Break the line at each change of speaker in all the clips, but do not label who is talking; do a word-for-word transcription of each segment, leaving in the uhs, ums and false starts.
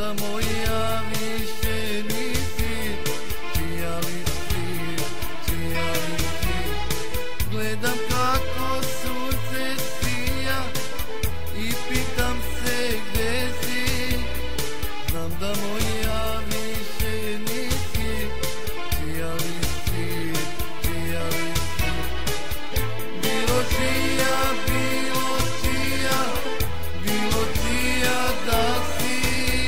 da moja više nisi, čija li si, čija li si. Gledam kako sunce sija i pitam se gde si. Znam da moja više nisi, čija li si, čija li si. Bilo čija, bilo čija, bilo čija da si.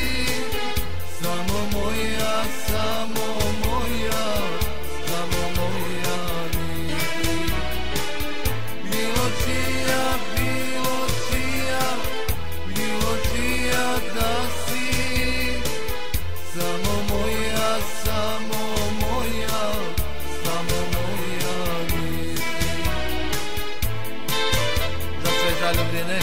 Samo moja, samo moja, samo moja nisi. Bilo čija, bilo čija, bilo čija da si. Samo moja, samo moja, samo moja nisi. Za sve zaljubljene.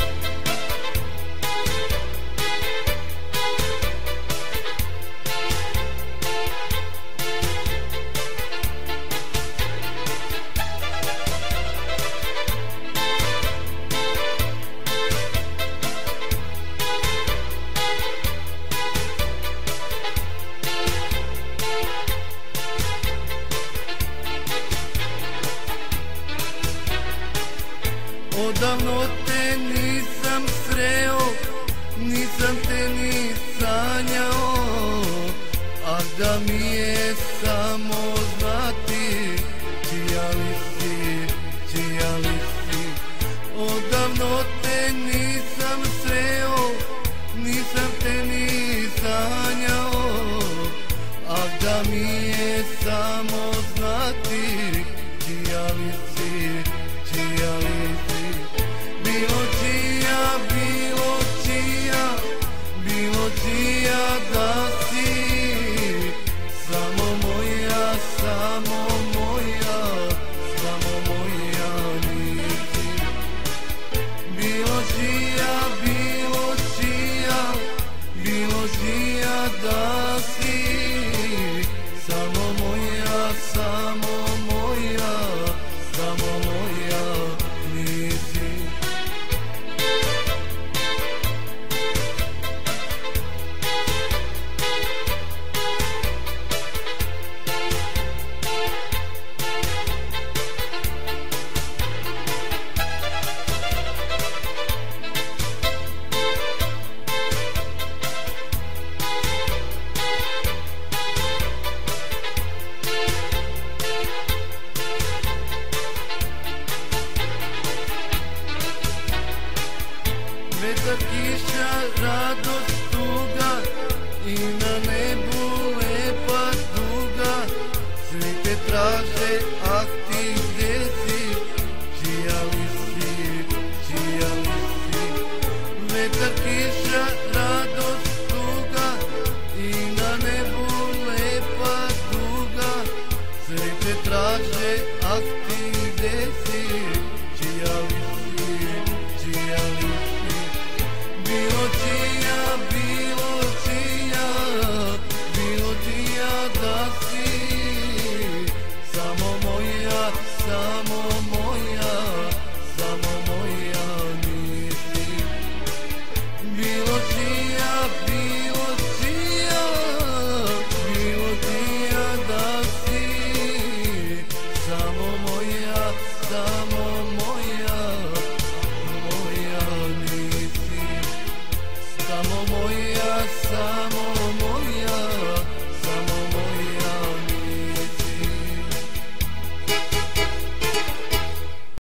Odavno te nisam sreo, nisam te ni sanjao, a da mi je samo znati čija li si, čija li si. Odavno te nisam sreo, nisam te ni sanjao, a da mi je samo znati čija li si, čija li si. Bilo čija, bilo čija, bilo čija da si. Samo moja, samo moja, samo moja nisi. Bilo čija, bilo čija, bilo čija da